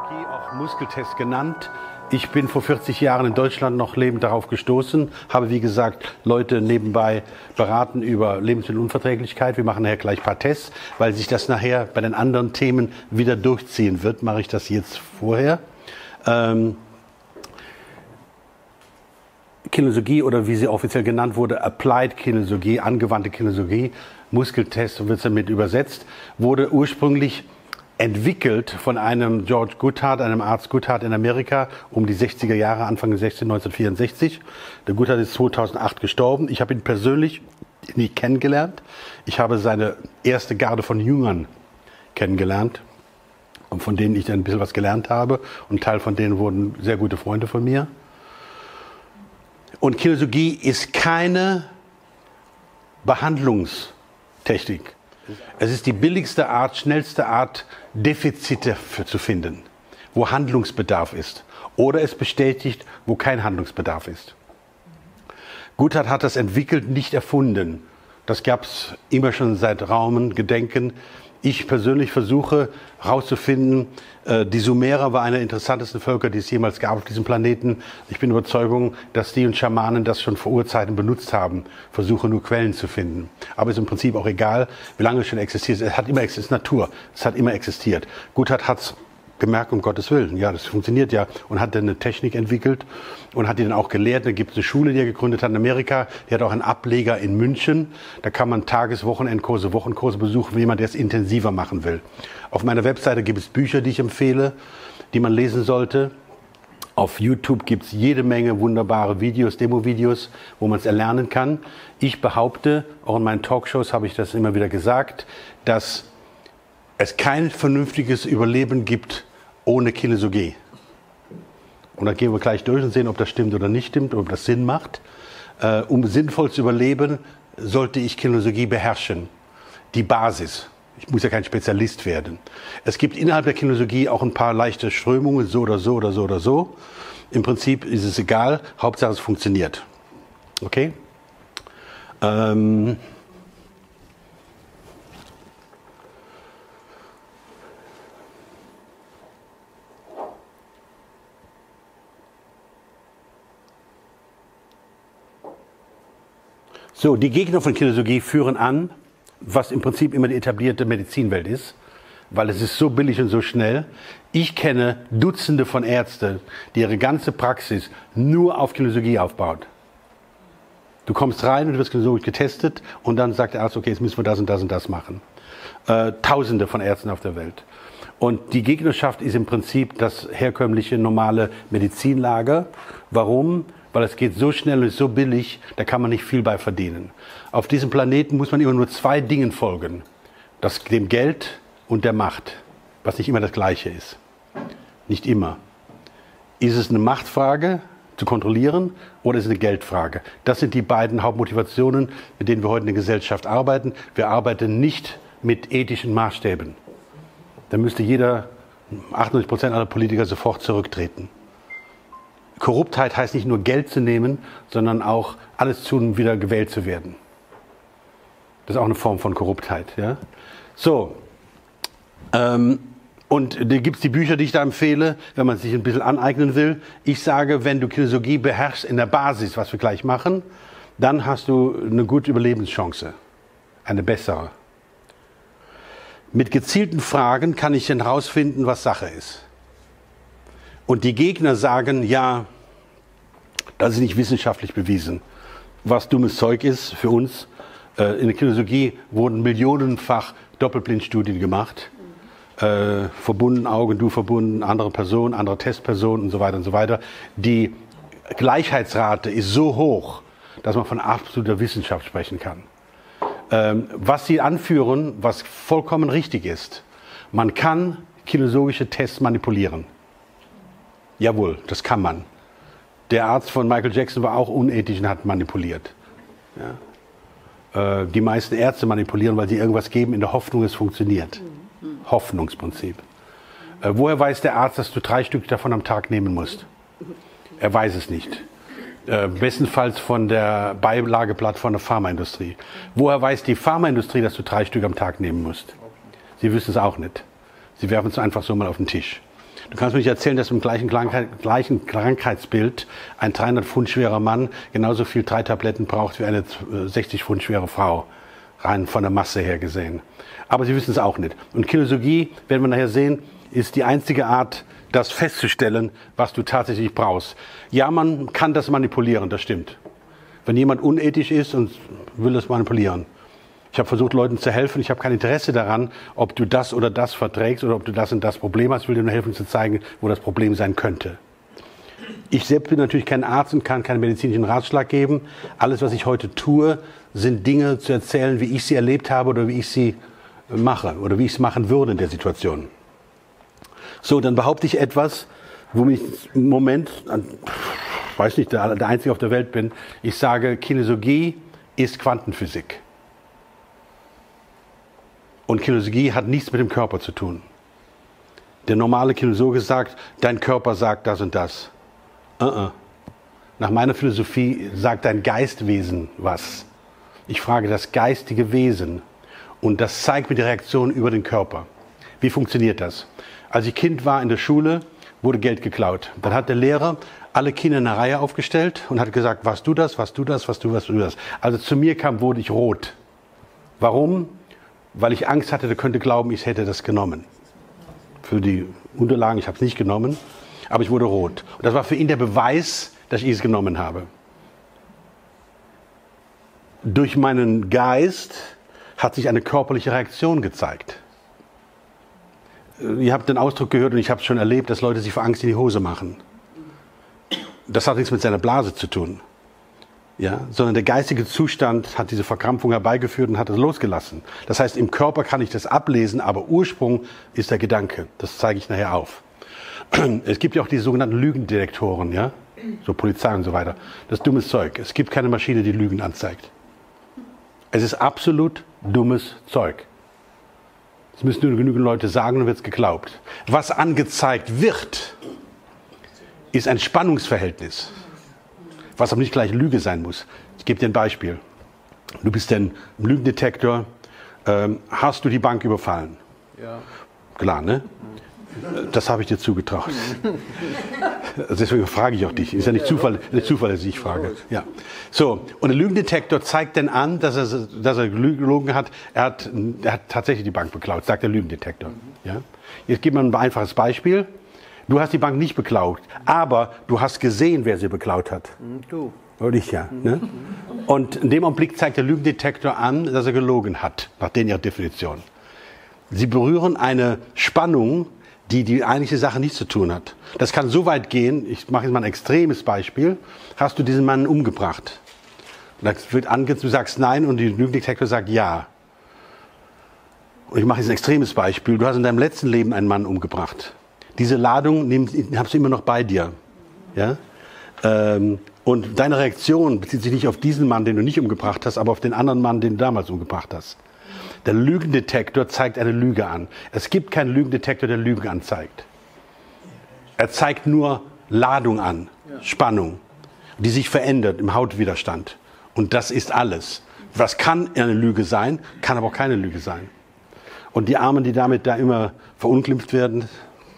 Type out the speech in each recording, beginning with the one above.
Kinesiologie, auch Muskeltest genannt. Ich bin vor 40 Jahren in Deutschland noch lebend darauf gestoßen, habe wie gesagt Leute nebenbei beraten über Lebensmittelunverträglichkeit. Wir machen nachher gleich ein paar Tests, weil sich das nachher bei den anderen Themen wieder durchziehen wird, mache ich das jetzt vorher. Kinesiologie oder wie sie offiziell genannt wurde, Applied Kinesiologie, angewandte Kinesiologie, Muskeltest wird damit übersetzt, wurde ursprünglich entwickelt von einem George Goodhart, einem Arzt Goodhart in Amerika, um die 60er Jahre, Anfang der 60er, 1964. Der Goodhart ist 2008 gestorben. Ich habe ihn persönlich nie kennengelernt. Ich habe seine erste Garde von Jüngern kennengelernt, und von denen ich dann ein bisschen was gelernt habe. Und ein Teil von denen wurden sehr gute Freunde von mir. Und Kinesiologie ist keine Behandlungstechnik. Es ist die billigste Art, schnellste Art, Defizite zu finden, wo Handlungsbedarf ist. Oder es bestätigt, wo kein Handlungsbedarf ist. Goodhart hat das entwickelt, nicht erfunden. Das gab es immer schon seit Raum, Gedenken. Ich persönlich versuche herauszufinden, die Sumerer war einer der interessantesten Völker, die es jemals gab auf diesem Planeten. Ich bin überzeugt, dass die und Schamanen das schon vor Urzeiten benutzt haben. Versuche nur Quellen zu finden. Aber ist im Prinzip auch egal, wie lange es schon existiert. Es hat immer existiert, es ist Natur. Es hat immer existiert. Goodhart hat es gemerkt, um Gottes Willen. Ja, das funktioniert ja. Und hat dann eine Technik entwickelt und hat die dann auch gelehrt. Da gibt es eine Schule, die er gegründet hat in Amerika. Die hat auch einen Ableger in München. Da kann man Wochenendkurse, Wochenkurse besuchen, für jemand, der es intensiver machen will. Auf meiner Webseite gibt es Bücher, die ich empfehle, die man lesen sollte. Auf YouTube gibt es jede Menge wunderbare Videos, Demo-Videos, wo man es erlernen kann. Ich behaupte, auch in meinen Talkshows habe ich das immer wieder gesagt, dass es kein vernünftiges Überleben gibt ohne Kinesiologie. Und da gehen wir gleich durch und sehen, ob das stimmt oder nicht stimmt, ob das Sinn macht. Um sinnvoll zu überleben, sollte ich Kinesiologie beherrschen. Die Basis. Ich muss ja kein Spezialist werden. Es gibt innerhalb der Kinesiologie auch ein paar leichte Strömungen, so oder so oder so oder so. Im Prinzip ist es egal, Hauptsache es funktioniert. Okay? So, die Gegner von Kinesiologie führen an, was im Prinzip immer die etablierte Medizinwelt ist, weil es ist so billig und so schnell. Ich kenne Dutzende von Ärzten, die ihre ganze Praxis nur auf Kinesiologie aufbaut. Du kommst rein und du wirst kinesiologisch getestet und dann sagt der Arzt, okay, jetzt müssen wir das und das und das machen. Tausende von Ärzten auf der Welt. Und die Gegnerschaft ist im Prinzip das herkömmliche, normale Medizinlager. Warum? Weil es geht so schnell und ist so billig, da kann man nicht viel bei verdienen. Auf diesem Planeten muss man immer nur zwei Dingen folgen. Dem Geld und der Macht, was nicht immer das Gleiche ist. Nicht immer. Ist es eine Machtfrage zu kontrollieren oder ist es eine Geldfrage? Das sind die beiden Hauptmotivationen, mit denen wir heute in der Gesellschaft arbeiten. Wir arbeiten nicht mit ethischen Maßstäben. Da müsste 98% aller Politiker sofort zurücktreten. Korruptheit heißt nicht nur Geld zu nehmen, sondern auch alles zu tun, um wieder gewählt zu werden. Das ist auch eine Form von Korruptheit. Ja? So, und da gibt es die Bücher, die ich da empfehle, wenn man sich ein bisschen aneignen will. Ich sage, wenn du Kinesiologie beherrschst in der Basis, was wir gleich machen, dann hast du eine gute Überlebenschance, eine bessere. Mit gezielten Fragen kann ich dann herausfinden, was Sache ist. Und die Gegner sagen, ja, das ist nicht wissenschaftlich bewiesen. Was dummes Zeug ist für uns. In der Kinesiologie wurden millionenfach Doppelblindstudien gemacht. Verbunden Augen, du verbunden, andere Personen, andere Testpersonen und so weiter und so weiter. Die Gleichheitsrate ist so hoch, dass man von absoluter Wissenschaft sprechen kann. Was sie anführen, was vollkommen richtig ist, man kann kinesiologische Tests manipulieren. Jawohl, das kann man. Der Arzt von Michael Jackson war auch unethisch und hat manipuliert. Ja. Die meisten Ärzte manipulieren, weil sie irgendwas geben in der Hoffnung, es funktioniert. Hoffnungsprinzip. Woher weiß der Arzt, dass du 3 Stück davon am Tag nehmen musst? Er weiß es nicht. Bestenfalls von der Beilageblatt von der Pharmaindustrie. Woher weiß die Pharmaindustrie, dass du 3 Stück am Tag nehmen musst? Sie wissen es auch nicht. Sie werfen es einfach so mal auf den Tisch. Du kannst mir nicht erzählen, dass im gleichen Krankheitsbild ein 300 Pfund schwerer Mann genauso viel 3 Tabletten braucht wie eine 60 Pfund schwere Frau, rein von der Masse her gesehen. Aber sie wissen es auch nicht. Und Kinesiologie, werden wir nachher sehen, ist die einzige Art, das festzustellen, was du tatsächlich brauchst. Ja, man kann das manipulieren, das stimmt. Wenn jemand unethisch ist und will das manipulieren. Ich habe versucht, Leuten zu helfen. Ich habe kein Interesse daran, ob du das oder das verträgst oder ob du das und das Problem hast. Ich will dir nur helfen, zu zeigen, wo das Problem sein könnte. Ich selbst bin natürlich kein Arzt und kann keinen medizinischen Ratschlag geben. Alles, was ich heute tue, sind Dinge zu erzählen, wie ich sie erlebt habe oder wie ich sie mache oder wie ich es machen würde in der Situation. So, dann behaupte ich etwas, wo ich im Moment, weiß nicht, der Einzige auf der Welt bin. Ich sage, Kinesiologie ist Quantenphysik. Und Kinesiologie hat nichts mit dem Körper zu tun. Der normale Kinesiologe sagt, dein Körper sagt das und das. Nach meiner Philosophie sagt dein Geistwesen was. Ich frage das geistige Wesen. Und das zeigt mir die Reaktion über den Körper. Wie funktioniert das? Als ich Kind war in der Schule, wurde Geld geklaut. Dann hat der Lehrer alle Kinder in einer Reihe aufgestellt und hat gesagt, warst du das, warst du das, warst du das, warst du das. Also zu mir kam, wurde ich rot. Warum? Weil ich Angst hatte, der könnte glauben, ich hätte das genommen. Für die Unterlagen, ich habe es nicht genommen, aber ich wurde rot. Und das war für ihn der Beweis, dass ich es genommen habe. Durch meinen Geist hat sich eine körperliche Reaktion gezeigt. Ihr habt den Ausdruck gehört und ich habe es schon erlebt, dass Leute sich vor Angst in die Hose machen. Das hat nichts mit seiner Blase zu tun. Ja, sondern der geistige Zustand hat diese Verkrampfung herbeigeführt und hat es losgelassen. Das heißt, im Körper kann ich das ablesen, aber Ursprung ist der Gedanke. Das zeige ich nachher auf. Es gibt ja auch die sogenannten Lügendetektoren, ja, so Polizei und so weiter. Das ist dummes Zeug. Es gibt keine Maschine, die Lügen anzeigt. Es ist absolut dummes Zeug. Es müssen nur genügend Leute sagen, dann wird es geglaubt. Was angezeigt wird, ist ein Spannungsverhältnis. Was aber nicht gleich Lüge sein muss. Ich gebe dir ein Beispiel. Du bist ein Lügendetektor. Hast du die Bank überfallen? Ja. Klar, ne? Das habe ich dir zugetraut. Deswegen frage ich auch dich. Ist ja nicht Zufall, dass ich frage. Ja. So, und der Lügendetektor zeigt dann an, dass er gelogen hat. Er hat tatsächlich die Bank beklaut, sagt der Lügendetektor. Ja? Jetzt gebe ich mal ein einfaches Beispiel. Du hast die Bank nicht beklaut, aber du hast gesehen, wer sie beklaut hat. Du. Oder ich, ja. Ne? Und in dem Augenblick zeigt der Lügendetektor an, dass er gelogen hat, nach ihrer Definition. Sie berühren eine Spannung, die die eigentliche Sache nichts zu tun hat. Das kann so weit gehen, ich mache jetzt mal ein extremes Beispiel, hast du diesen Mann umgebracht? Das wird angezogen, du sagst nein und der Lügendetektor sagt ja. Und ich mache jetzt ein extremes Beispiel, du hast in deinem letzten Leben einen Mann umgebracht. Diese Ladung hast du immer noch bei dir. Ja? Und deine Reaktion bezieht sich nicht auf diesen Mann, den du nicht umgebracht hast, aber auf den anderen Mann, den du damals umgebracht hast. Der Lügendetektor zeigt eine Lüge an. Es gibt keinen Lügendetektor, der Lügen anzeigt. Er zeigt nur Ladung an, Spannung, die sich verändert im Hautwiderstand. Und das ist alles. Was kann eine Lüge sein, kann aber auch keine Lüge sein. Und die Armen, die damit da immer verunglimpft werden.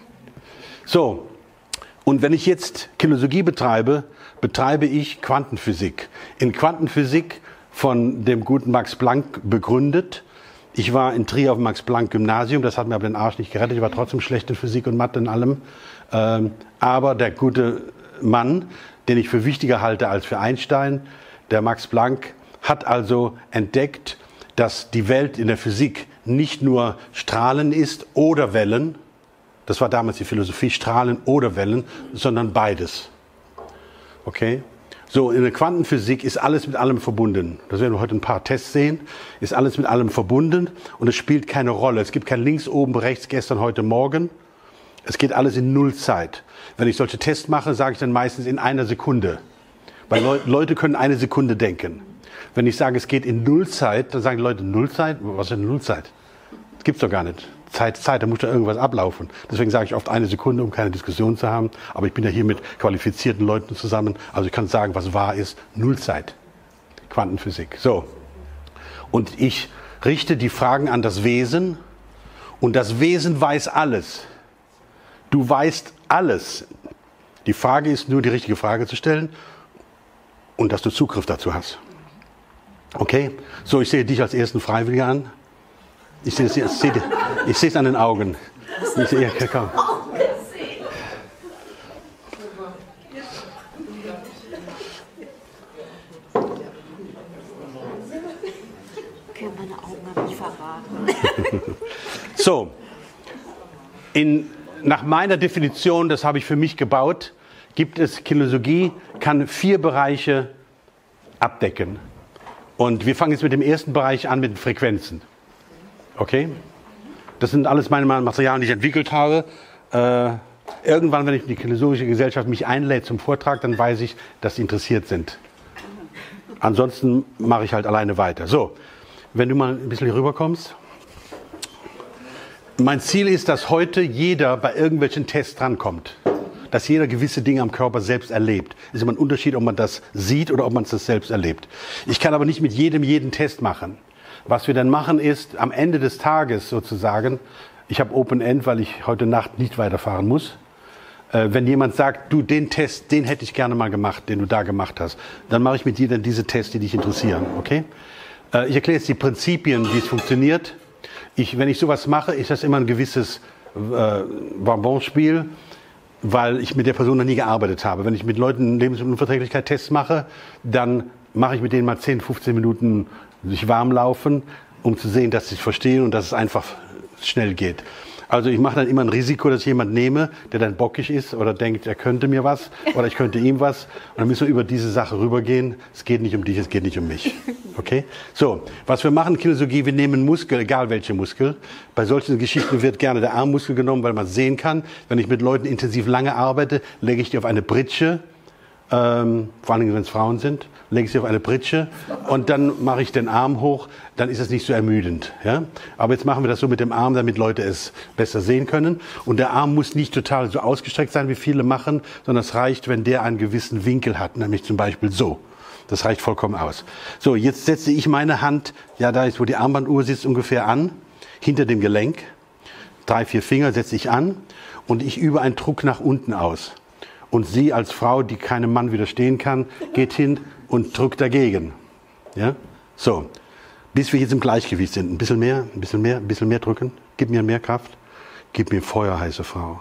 So, und wenn ich jetzt Kinesiologie betreibe, betreibe ich Quantenphysik. In Quantenphysik von dem guten Max Planck begründet. Ich war in Trier auf dem Max-Planck-Gymnasium, das hat mir aber den Arsch nicht gerettet, ich war trotzdem schlecht in Physik und Mathe und allem. Aber der gute Mann, den ich für wichtiger halte als für Einstein, der Max Planck, hat also entdeckt, dass die Welt in der Physik nicht nur Strahlen ist oder Wellen, das war damals die Philosophie, Strahlen oder Wellen, sondern beides. Okay? So, in der Quantenphysik ist alles mit allem verbunden. Das werden wir heute ein paar Tests sehen. Ist alles mit allem verbunden und es spielt keine Rolle. Es gibt kein links, oben, rechts, gestern, heute, morgen. Es geht alles in Nullzeit. Wenn ich solche Tests mache, sage ich dann meistens in einer Sekunde. Weil Leute können eine Sekunde denken. Wenn ich sage, es geht in Nullzeit, dann sagen die Leute, Nullzeit? Was ist denn Nullzeit? Das gibt's doch gar nicht. Zeit, da muss da irgendwas ablaufen. Deswegen sage ich oft eine Sekunde, um keine Diskussion zu haben. Aber ich bin ja hier mit qualifizierten Leuten zusammen. Also ich kann sagen, was wahr ist. Nullzeit. Quantenphysik. So. Und ich richte die Fragen an das Wesen. Und das Wesen weiß alles. Du weißt alles. Die Frage ist nur, die richtige Frage zu stellen und dass du Zugriff dazu hast. Okay? So, ich sehe dich als ersten Freiwilligen an. Ich sehe es an den Augen. Ich sehe, ja, komm. Okay, meine Augen haben mich verraten. So, nach meiner Definition, das habe ich für mich gebaut, gibt es, Kinesiologie kann 4 Bereiche abdecken. Und wir fangen jetzt mit dem ersten Bereich an, mit den Frequenzen. Okay? Das sind alles meine Materialien, die ich entwickelt habe. Irgendwann, wenn die Kinesiologische Gesellschaft mich einlädt zum Vortrag, dann weiß ich, dass sie interessiert sind. Ansonsten mache ich halt alleine weiter. So, wenn du mal ein bisschen hier rüber kommst. Mein Ziel ist, dass heute jeder bei irgendwelchen Tests drankommt. Dass jeder gewisse Dinge am Körper selbst erlebt. Es ist immer ein Unterschied, ob man das sieht oder ob man es selbst erlebt. Ich kann aber nicht mit jedem jeden Test machen. Was wir dann machen ist, am Ende des Tages sozusagen, ich habe Open End, weil ich heute Nacht nicht weiterfahren muss. Wenn jemand sagt, du, den Test, den hätte ich gerne mal gemacht, den du da gemacht hast, dann mache ich mit dir dann diese Tests, die dich interessieren. Okay? Ich erkläre jetzt die Prinzipien, wie es funktioniert. Wenn ich sowas mache, ist das immer ein gewisses Bonbonspiel, weil ich mit der Person noch nie gearbeitet habe. Wenn ich mit Leuten Lebensmittelunverträglichkeit-Tests mache, dann mache ich mit denen mal 10, 15 Minuten sich warm laufen, um zu sehen, dass sie es verstehen und dass es einfach schnell geht. Also ich mache dann immer ein Risiko, dass ich jemanden nehme, der dann bockig ist oder denkt, er könnte mir was oder ich könnte ihm was. Und dann müssen wir über diese Sache rübergehen. Es geht nicht um dich, es geht nicht um mich. Okay? So, was wir machen, Kinesiologie, wir nehmen Muskel, egal welche Muskel. Bei solchen Geschichten wird gerne der Armmuskel genommen, weil man sehen kann. Wenn ich mit Leuten intensiv lange arbeite, lege ich die auf eine Pritsche. Vor allem, wenn es Frauen sind, lege ich sie auf eine Pritsche und dann mache ich den Arm hoch, dann ist es nicht so ermüdend. Ja? Aber jetzt machen wir das so mit dem Arm, damit Leute es besser sehen können. Und der Arm muss nicht total so ausgestreckt sein, wie viele machen, sondern es reicht, wenn der einen gewissen Winkel hat, nämlich zum Beispiel so. Das reicht vollkommen aus. So, jetzt setze ich meine Hand, ja, da ist, wo die Armbanduhr sitzt, ungefähr an, hinter dem Gelenk. 3, 4 Finger setze ich an und ich übe einen Druck nach unten aus. Und sie als Frau, die keinem Mann widerstehen kann, geht hin und drückt dagegen. Ja? So, bis wir jetzt im Gleichgewicht sind. Ein bisschen mehr, ein bisschen mehr, ein bisschen mehr drücken. Gib mir mehr Kraft. Gib mir Feuer, heiße Frau.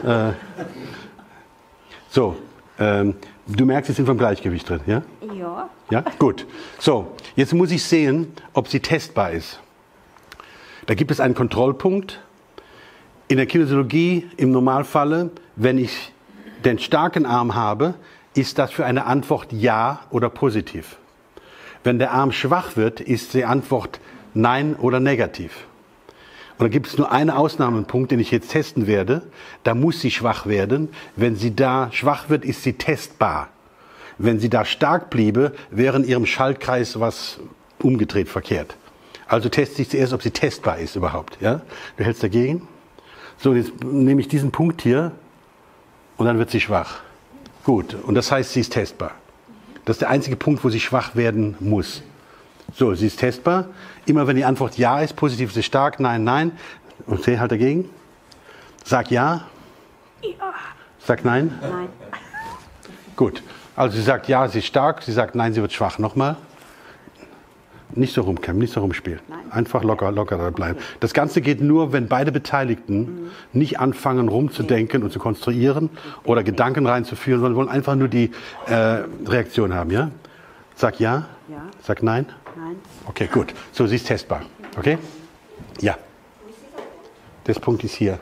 Du merkst, jetzt sind wir im Gleichgewicht drin, ja? Ja. Ja, gut. So, jetzt muss ich sehen, ob sie testbar ist. Da gibt es einen Kontrollpunkt. In der Kinesiologie, im Normalfalle, wenn ich den starken Arm habe, ist das für eine Antwort ja oder positiv. Wenn der Arm schwach wird, ist die Antwort nein oder negativ. Und da gibt es nur einen Ausnahmepunkt, den ich jetzt testen werde. Da muss sie schwach werden. Wenn sie da schwach wird, ist sie testbar. Wenn sie da stark bliebe, wäre in ihrem Schaltkreis was umgedreht verkehrt. Also teste ich zuerst, ob sie testbar ist überhaupt. Ja? Du hältst dagegen. So, jetzt nehme ich diesen Punkt hier. Und dann wird sie schwach. Gut, und das heißt, sie ist testbar. Das ist der einzige Punkt, wo sie schwach werden muss. So, sie ist testbar. Immer wenn die Antwort ja ist, positiv ist sie stark, nein, nein. Okay, halt dagegen. Sag ja. Ja. Sag nein. Nein. Gut, also sie sagt ja, sie ist stark. Sie sagt nein, sie wird schwach. Nochmal. Nicht so rumkämpfen, nicht so rumspielen. Nein. Einfach locker da bleiben. Das Ganze geht nur, wenn beide Beteiligten nicht anfangen rumzudenken und zu konstruieren oder Gedanken reinzuführen, sondern wollen einfach nur die Reaktion haben. Ja? Sag ja. Ja. Sag nein. Nein. Okay, gut. So, sie ist testbar. Okay? Ja. Das Punkt ist hier.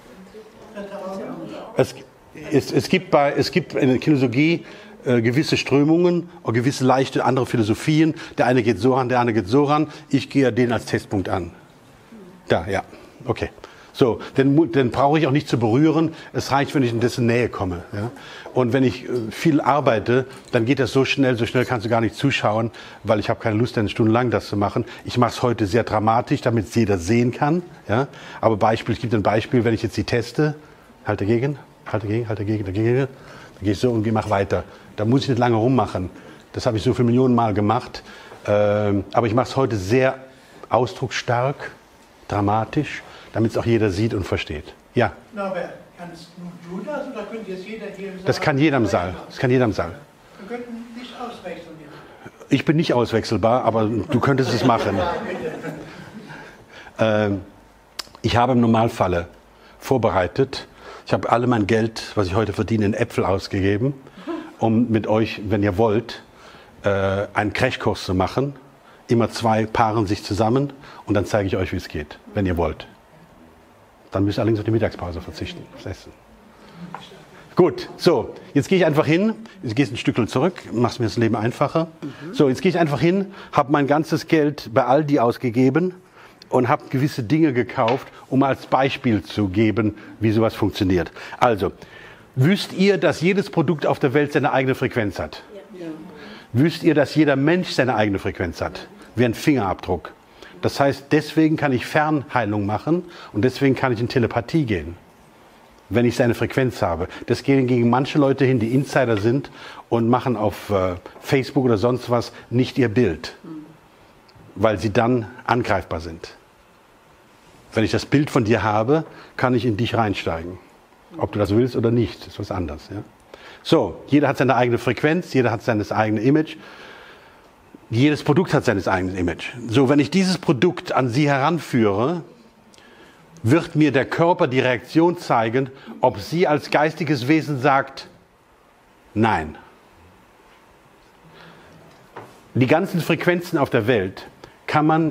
Es gibt in der Kinesiologie gewisse Strömungen und gewisse leichte andere Philosophien. Der eine geht so ran, der andere geht so ran. Ich gehe den als Testpunkt an. Da, ja. Okay. So, dann brauche ich auch nicht zu berühren. Es reicht, wenn ich in dessen Nähe komme. Ja? Und wenn ich viel arbeite, dann geht das so schnell kannst du gar nicht zuschauen, weil ich habe keine Lust, eine Stunde lang das zu machen. Ich mache es heute sehr dramatisch, damit es jeder sehen kann. Ja? Aber es gibt ein Beispiel, wenn ich jetzt die teste, halt dagegen. Dann gehe ich so und mache weiter. Da muss ich nicht lange rummachen. Das habe ich so viele Millionen Mal gemacht. Aber ich mache es heute sehr ausdrucksstark, dramatisch. damit es auch jeder sieht und versteht. Ja? Na, aber kann es nur du das oder könnte jetzt jeder hier im Saal? Das kann jeder im Saal. Das kann jeder im Saal. Wir könnten nicht auswechseln. Ich bin nicht auswechselbar, aber du könntest es machen. Ich habe im Normalfall vorbereitet. Ich habe alle mein Geld, was ich heute verdiene, in Äpfel ausgegeben, um mit euch, wenn ihr wollt, einen Crashkurs zu machen. Immer 2 paaren sich zusammen und dann zeige ich euch, wie es geht, wenn ihr wollt. Dann müsst ihr allerdings auf die Mittagspause verzichten, das Essen. Gut, so, jetzt gehe ich einfach hin, jetzt gehst ein Stückchen zurück, machst mir das Leben einfacher. So, jetzt gehe ich einfach hin, habe mein ganzes Geld bei Aldi ausgegeben und habe gewisse Dinge gekauft, um als Beispiel zu geben, wie sowas funktioniert. Also, wüsst ihr, dass jedes Produkt auf der Welt seine eigene Frequenz hat? Ja. Wüsst ihr, dass jeder Mensch seine eigene Frequenz hat? Wie ein Fingerabdruck. Das heißt, deswegen kann ich Fernheilung machen und deswegen kann ich in Telepathie gehen, wenn ich seine Frequenz habe. Das gehen gegen manche Leute hin, die Insider sind und machen auf Facebook oder sonst was nicht ihr Bild, weil sie dann angreifbar sind. Wenn ich das Bild von dir habe, kann ich in dich reinsteigen. Ob du das willst oder nicht, ist was anderes. Ja? So, jeder hat seine eigene Frequenz, jeder hat sein eigenes Image. Jedes Produkt hat sein eigenes Image. So, wenn ich dieses Produkt an Sie heranführe, wird mir der Körper die Reaktion zeigen, ob sie als geistiges Wesen sagt, nein. Die ganzen Frequenzen auf der Welt kann man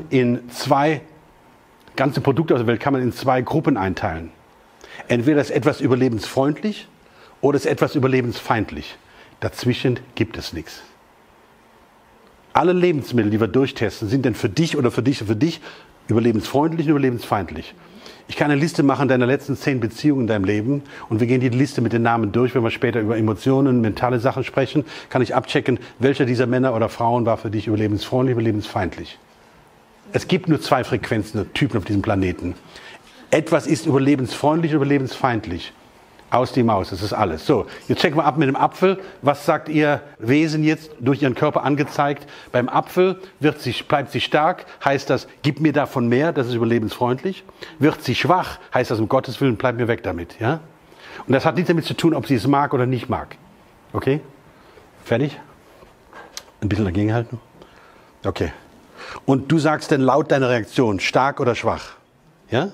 ganze Produkte auf der Welt kann man in 2 Gruppen einteilen. Entweder ist etwas überlebensfreundlich oder ist etwas überlebensfeindlich. Dazwischen gibt es nichts. Alle Lebensmittel, die wir durchtesten, sind denn für dich oder für dich oder für dich überlebensfreundlich und überlebensfeindlich. Ich kann eine Liste machen deiner letzten 10 Beziehungen in deinem Leben und wir gehen die Liste mit den Namen durch. Wenn wir später über Emotionen, mentale Sachen sprechen, kann ich abchecken, welcher dieser Männer oder Frauen war für dich überlebensfreundlich, überlebensfeindlich. Es gibt nur 2 Frequenzen, Typen auf diesem Planeten. Etwas ist überlebensfreundlich, überlebensfeindlich. Aus die Maus, das ist alles. So, jetzt checken wir ab mit dem Apfel. Was sagt Ihr Wesen jetzt durch Ihren Körper angezeigt? Beim Apfel bleibt sie stark, heißt das, gib mir davon mehr, das ist überlebensfreundlich. Wird sie schwach, heißt das, um Gottes Willen, bleib mir weg damit. Ja? Und das hat nichts damit zu tun, ob sie es mag oder nicht mag. Okay? Fertig? Ein bisschen dagegen halten? Okay. Und du sagst dann laut deine Reaktion, stark oder schwach? Ja?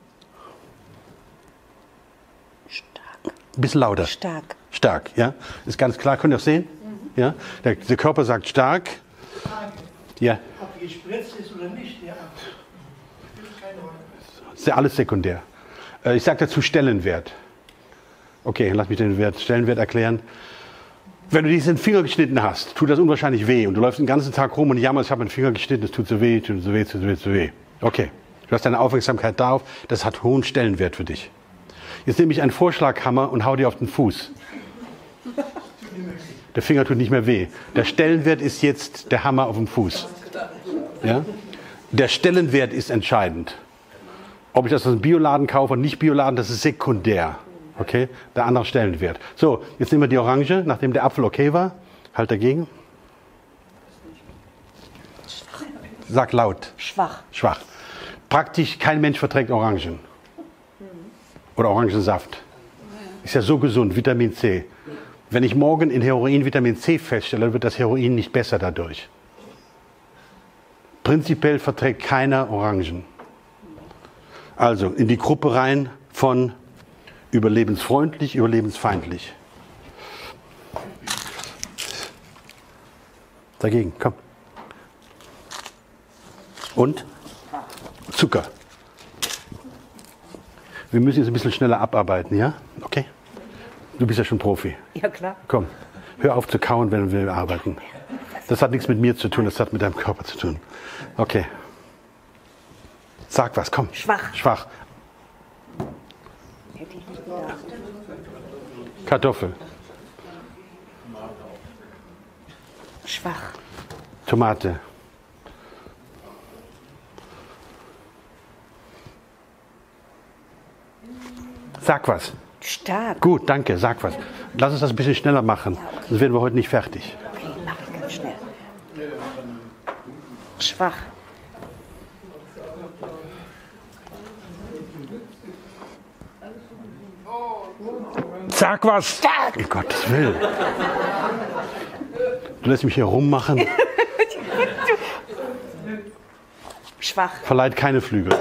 Ein bisschen lauter. Stark. Stark, ja. Ist ganz klar, könnt ihr das sehen? Ja? Der Körper sagt stark. Ja. Ob die gespritzt ist oder nicht, ja. Das ist ja alles sekundär. Ich sage dazu Stellenwert. Okay, lass mich den Stellenwert erklären. Wenn du diesen Finger geschnitten hast, tut das unwahrscheinlich weh. Und du läufst den ganzen Tag rum und jammerst, ich habe meinen Finger geschnitten, es tut so weh, tut so weh, tut so weh, tut so weh. Okay, du hast deine Aufmerksamkeit darauf, das hat hohen Stellenwert für dich. Jetzt nehme ich einen Vorschlaghammer und hau dir auf den Fuß. Der Finger tut nicht mehr weh. Der Stellenwert ist jetzt der Hammer auf dem Fuß. Ja? Der Stellenwert ist entscheidend. Ob ich das aus einem Bioladen kaufe oder nicht Bioladen, das ist sekundär. Okay? Der andere Stellenwert. So, jetzt nehmen wir die Orange, nachdem der Apfel okay war. Halt dagegen. Sag laut. Schwach. Schwach. Praktisch kein Mensch verträgt Orangen. Oder Orangensaft. Ist ja so gesund, Vitamin C. Wenn ich morgen in Heroin Vitamin C feststelle, wird das Heroin nicht besser dadurch. Prinzipiell verträgt keiner Orangen. Also in die Gruppe rein von überlebensfreundlich, überlebensfeindlich. Dagegen, komm. Und Zucker. Wir müssen jetzt ein bisschen schneller abarbeiten, ja? Okay? Du bist ja schon Profi. Ja, klar. Komm, hör auf zu kauen, wenn wir arbeiten. Das hat nichts mit mir zu tun, das hat mit deinem Körper zu tun. Okay. Sag was, komm. Schwach. Schwach. Hätte ich nicht gedacht. Kartoffel. Schwach. Tomate. Sag was. Stark. Gut, danke, sag was. Lass uns das ein bisschen schneller machen, sonst werden wir heute nicht fertig. Okay, mach ich ganz schnell. Schwach. Sag was! Stark! Um Gottes Willen. Du lässt mich hier rummachen. Schwach. Verleiht keine Flügel.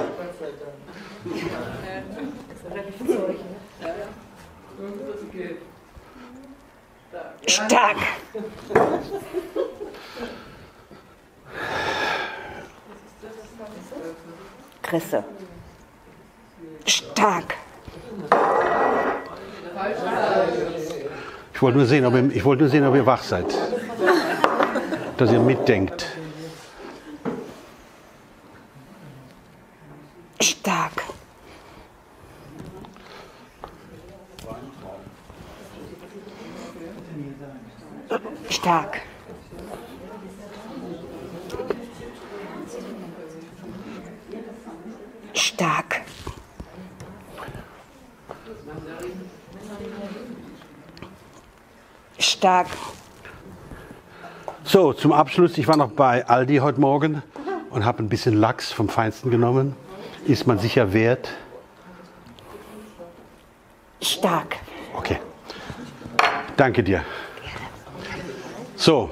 Stark. Kresse. Stark. Ich wollte nur sehen, ob ihr wach seid. Dass ihr mitdenkt. Stark. Stark. Stark. Stark. So, zum Abschluss, ich war noch bei Aldi heute Morgen und habe ein bisschen Lachs vom Feinsten genommen. Ist man sicher wert? Stark. Okay. Danke dir. So.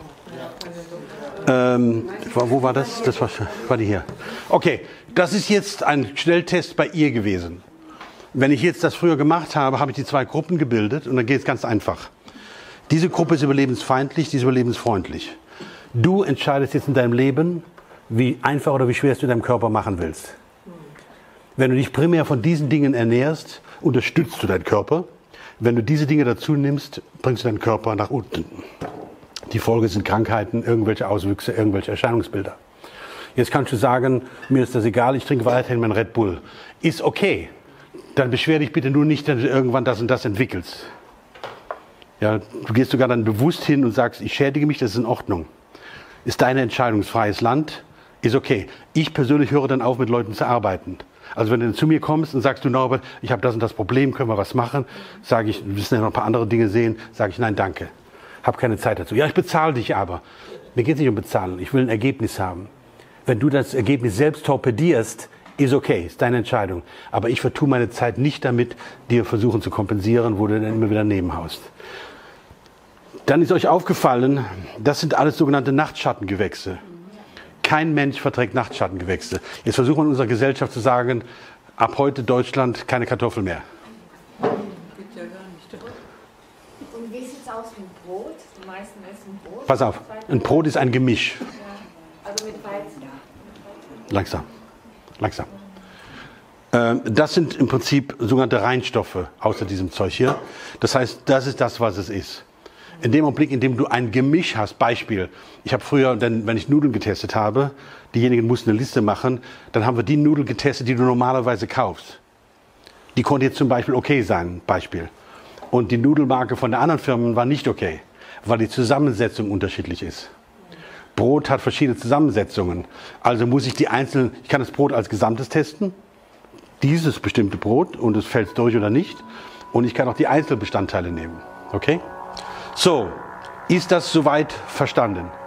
Wo war das? Das war die hier. Okay, das ist jetzt ein Schnelltest bei ihr gewesen. Wenn ich jetzt das früher gemacht habe, habe ich die 2 Gruppen gebildet und dann geht es ganz einfach. Diese Gruppe ist überlebensfeindlich, die ist überlebensfreundlich. Du entscheidest jetzt in deinem Leben, wie einfach oder wie schwer es du in deinem Körper machen willst. Wenn du dich primär von diesen Dingen ernährst, unterstützt du deinen Körper. Wenn du diese Dinge dazu nimmst, bringst du deinen Körper nach unten. Die Folge sind Krankheiten, irgendwelche Auswüchse, irgendwelche Erscheinungsbilder. Jetzt kannst du sagen, mir ist das egal, ich trinke weiterhin meinen Red Bull. Ist okay. Dann beschwer dich bitte nur nicht, dass du irgendwann das und das entwickelst. Ja, du gehst sogar dann bewusst hin und sagst, ich schädige mich, das ist in Ordnung. Ist deine Entscheidung, ist freies Land, ist okay. Ich persönlich höre dann auf, mit Leuten zu arbeiten. Also wenn du zu mir kommst und sagst, du Norbert, ich habe das und das Problem, können wir was machen? Sage ich, wir müssen ja noch ein paar andere Dinge sehen. Sage ich, nein, danke. Habe keine Zeit dazu. Ja, ich bezahle dich aber. Mir geht es nicht um Bezahlen, ich will ein Ergebnis haben. Wenn du das Ergebnis selbst torpedierst, ist okay, ist deine Entscheidung. Aber ich vertue meine Zeit nicht damit, dir versuchen zu kompensieren, wo du dann immer wieder nebenhaust. Dann ist euch aufgefallen, das sind alles sogenannte Nachtschattengewächse. Kein Mensch verträgt Nachtschattengewächse. Jetzt versuchen wir in unserer Gesellschaft zu sagen, ab heute Deutschland keine Kartoffel mehr. Geht ja gar nicht. Und wie sieht es aus mit Brot? Die meisten essen Brot. Pass auf, ein Brot ist ein Gemisch. Also mit Weizen. Langsam, langsam. Das sind im Prinzip sogenannte Reinstoffe außer diesem Zeug hier. Das heißt, das ist das, was es ist. In dem Augenblick, in dem du ein Gemisch hast, Beispiel, ich habe früher, wenn ich Nudeln getestet habe, diejenigen mussten eine Liste machen, dann haben wir die Nudeln getestet, die du normalerweise kaufst. Die konnte jetzt zum Beispiel okay sein, Beispiel. Und die Nudelmarke von der anderen Firma war nicht okay, weil die Zusammensetzung unterschiedlich ist. Brot hat verschiedene Zusammensetzungen. Also muss ich die einzelnen, ich kann das Brot als Gesamtes testen, dieses bestimmte Brot, und es fällt durch oder nicht. Und ich kann auch die Einzelbestandteile nehmen. Okay? So, ist das soweit verstanden?